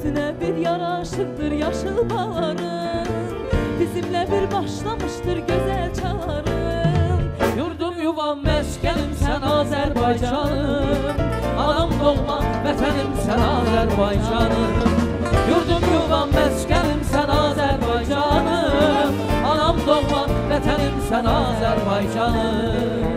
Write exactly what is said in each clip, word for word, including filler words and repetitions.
gözüne bir yaraşıktır yaşıl bağların, bizimle bir başlamıştır güzel çağların. Yurdum yuvam meskenim sen Azerbaycanım, anam doğma vətənim sen Azerbaycanım. Yurdum yuvam meskenim sen Azerbaycanım, anam doğma vətənim sen Azerbaycanım.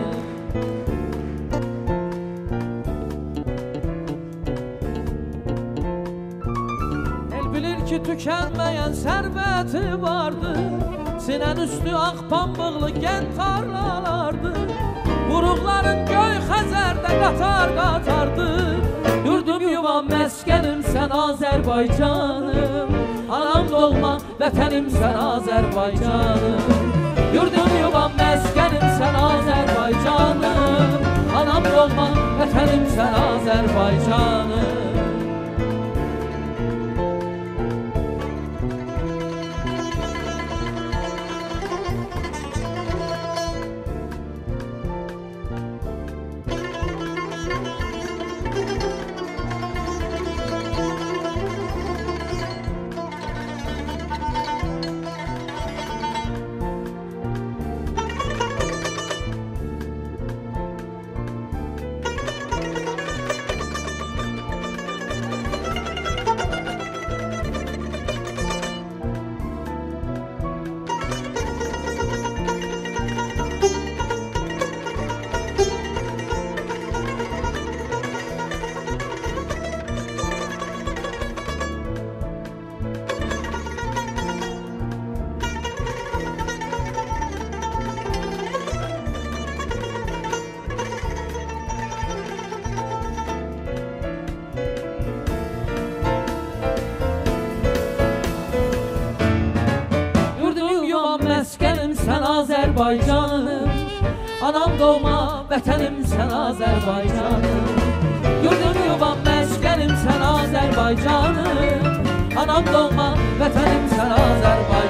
Ki tükenmeyen serveti vardı, sinen üstü ak pambıqlı gen tarlalardı, buruqların göy xəzərdə qatar qatardı. Yurdum yuvam meskenim sen Azerbaycanım, anam doğma vətənim sen Azerbaycanım. Yurdum yuvam meskenim sen Azerbaycanım, anam doğma vətənim sen Azerbaycanım. Meskenim sen Azerbaycanım, anam doğma vətənim sen Azerbaycanım. Yurdum yuvam meskenim sen Azerbaycanım, anam doğma vətənim sen Azerbaycanım.